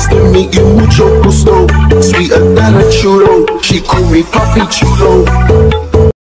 Nice to meet you, mucho gusto. Sweeter than a churro. She call me Papi Chulo.